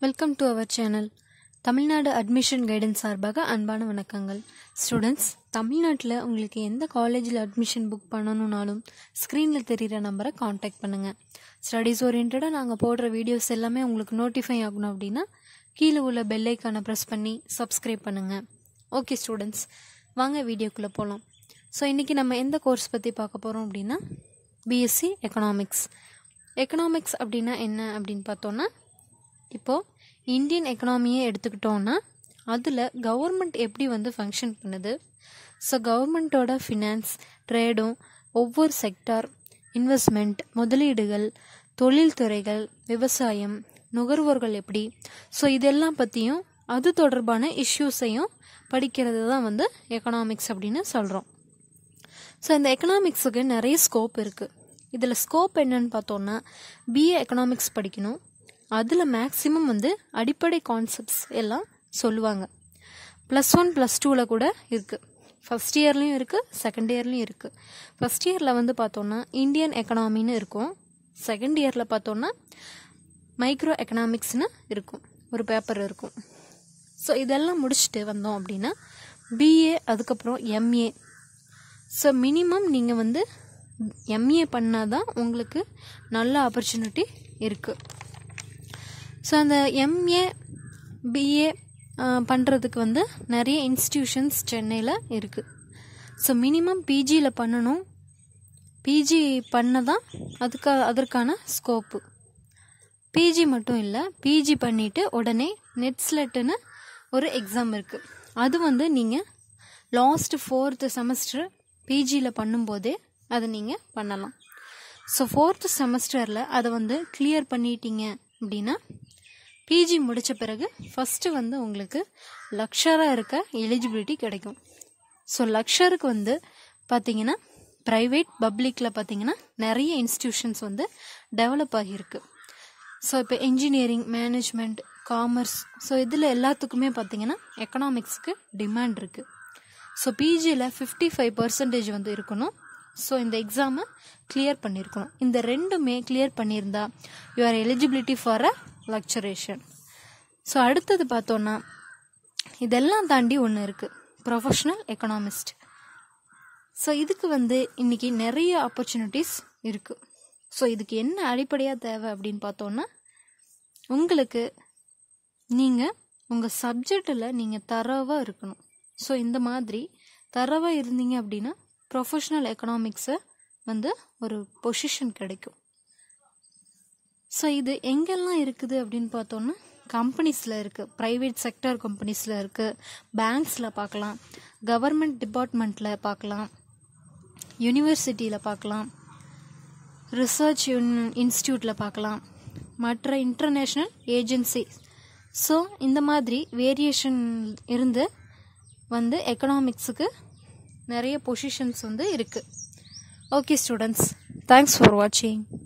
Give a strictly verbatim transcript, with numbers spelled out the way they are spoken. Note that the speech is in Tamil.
Welcome to our channel. Tamil Nadu admission guidance சார்பாக அன்பான வணக்கங்கள். ஸ்டூடெண்ட்ஸ், தமிழ்நாட்டில் உங்களுக்கு எந்த காலேஜில் அட்மிஷன் புக் பண்ணணுன்னாலும் ஸ்க்ரீனில் தெரிகிற நம்பரை காண்டாக்ட் பண்ணுங்கள். ஸ்டடீஸ் ஓரியன்டாக நாங்கள் போடுற வீடியோஸ் எல்லாமே உங்களுக்கு நோட்டிஃபை ஆகணும் அப்படின்னா கீழே உள்ள பெல் ஐக்கானை ப்ரெஸ் பண்ணி சப்ஸ்கிரைப் பண்ணுங்கள். ஓகே ஸ்டூடெண்ட்ஸ், வாங்க வீடியோக்குள்ளே போகலாம். ஸோ இன்றைக்கி நம்ம எந்த கோர்ஸ் பற்றி பார்க்க போகிறோம் அப்படின்னா பிஎஸ்சி எக்கனாமிக்ஸ். எக்கனாமிக்ஸ் அப்படின்னா என்ன அப்படின்னு பார்த்தோன்னா, இப்போது இந்தியன் எக்கனாமியை எடுத்துக்கிட்டோன்னா அதில் கவர்மெண்ட் எப்படி வந்து ஃபங்க்ஷன் பண்ணுது, ஸோ கவர்மெண்ட்டோட ஃபினான்ஸ், ட்ரேடும், ஒவ்வொரு செக்டார், இன்வெஸ்ட்மெண்ட், முதலீடுகள், தொழில்துறைகள், விவசாயம், நுகர்வோர்கள் எப்படி, ஸோ இதெல்லாம் பற்றியும் அது தொடர்பான இஷ்யூஸையும் படிக்கிறது தான் வந்து எக்கனாமிக்ஸ் அப்படின்னு சொல்கிறோம். ஸோ இந்த எக்கனாமிக்ஸுக்கு நிறைய ஸ்கோப் இருக்குது. இதில் ஸ்கோப் என்னன்னு பார்த்தோன்னா, பிஏ எக்கனாமிக்ஸ் படிக்கணும். அதில் மேக்ஸிமம் வந்து அடிப்படை கான்செப்ட்ஸ் எல்லாம் சொல்லுவாங்க. ப்ளஸ் ஒன் ப்ளஸ் டூவில் கூட இருக்குது. ஃபஸ்ட் இயர்லேயும் இருக்குது, செகண்ட் இயர்லேயும் இருக்குது. ஃபஸ்ட் இயரில் வந்து பார்த்தோன்னா இந்தியன் எக்கனாமின்னு இருக்கும். செகண்ட் இயரில் பார்த்தோன்னா மைக்ரோ எக்கனாமிக்ஸ்னு இருக்கும், ஒரு பேப்பர் இருக்கும். ஸோ இதெல்லாம் முடிச்சுட்டு வந்தோம் அப்படின்னா பிஏ, அதுக்கப்புறம் எம்ஏ. ஸோ மினிமம் நீங்கள் வந்து எம்ஏ பண்ணால் தான் உங்களுக்கு நல்ல ஆப்பர்ச்சுனிட்டி இருக்குது. ஸோ அந்த எம்ஏ பிஏ பண்ணுறதுக்கு வந்து நிறைய இன்ஸ்டிடியூஷன்ஸ் சென்னையில் இருக்குது. ஸோ மினிமம் பிஜியில் பண்ணணும். பிஜி பண்ண தான் அதுக்கு அதற்கான ஸ்கோப்பு. பிஜி மட்டும் இல்லை, பிஜி பண்ணிவிட்டு உடனே நெட்ஸ்லெட்டுன்னு ஒரு எக்ஸாம் இருக்குது. அது வந்து நீங்கள் லாஸ்ட் ஃபோர்த்து செமஸ்டர் பிஜியில் பண்ணும்போதே அதை நீங்கள் பண்ணலாம். ஸோ ஃபோர்த்து செமஸ்டரில் அதை வந்து கிளியர் பண்ணிட்டீங்க அப்படின்னா பிஜி முடித்த பிறகு ஃபஸ்ட்டு வந்து உங்களுக்கு லக்ஷராக இருக்க எலிஜிபிலிட்டி கிடைக்கும். ஸோ லக்ஷருக்கு வந்து பார்த்தீங்கன்னா ப்ரைவேட் பப்ளிக்கில் பார்த்தீங்கன்னா நிறைய இன்ஸ்டிடியூஷன்ஸ் வந்து டெவலப் ஆகியிருக்கு. ஸோ இப்போ இன்ஜினியரிங், மேனேஜ்மெண்ட், காமர்ஸ், ஸோ இதில் எல்லாத்துக்குமே பார்த்தீங்கன்னா எக்கனாமிக்ஸுக்கு டிமாண்ட் இருக்குது. ஸோ பிஜியில் ஃபிஃப்டி ஃபைவ் பர்சன்டேஜ் வந்து இருக்கணும். ஸோ இந்த எக்ஸாமை கிளியர் பண்ணியிருக்கணும். இந்த ரெண்டுமே கிளியர் பண்ணியிருந்தா you are eligibility for a lectureship. So அடுத்தது பார்த்தோன்னா இதெல்லாம் தாண்டி ஒன்று இருக்குது, ப்ரொஃபஷ்னல் எக்கனாமிஸ்ட். ஸோ இதுக்கு வந்து இன்றைக்கி நிறைய ஆப்பர்ச்சுனிட்டிஸ் இருக்குது. ஸோ இதுக்கு என்ன அடிப்படையாக தேவை அப்படின்னு பார்த்தோன்னா, உங்களுக்கு நீங்கள் உங்கள் சப்ஜெக்டில் நீங்கள் தரவாக இருக்கணும். ஸோ இந்த மாதிரி தரவாக இருந்தீங்க அப்படின்னா ப்ரொஃபஷ்னல் எக்கனாமிக்ஸை வந்து ஒரு பொசிஷன் கிடைக்கும். ஸோ இது எங்கெல்லாம் இருக்குது அப்படின்னு பார்த்தோன்னா கம்பெனிஸில் இருக்குது, ப்ரைவேட் செக்டர் கம்பெனிஸில் இருக்குது, பேங்க்ஸில் பார்க்கலாம், கவர்மெண்ட் டிபார்ட்மெண்ட்டில் பார்க்கலாம், யூனிவர்சிட்டியில் பார்க்கலாம், ரிசர்ச் இன்ஸ்டியூட்டில் பார்க்கலாம், மற்ற இன்டர்நேஷ்னல் ஏஜென்சி. ஸோ இந்த மாதிரி வேரியேஷன் இருந்து வந்து எக்கனாமிக்ஸுக்கு நிறைய பொசிஷன்ஸ் வந்து இருக்குது. ஓகே ஸ்டூடெண்ட்ஸ், தேங்க்ஸ் ஃபார் வாட்சிங்.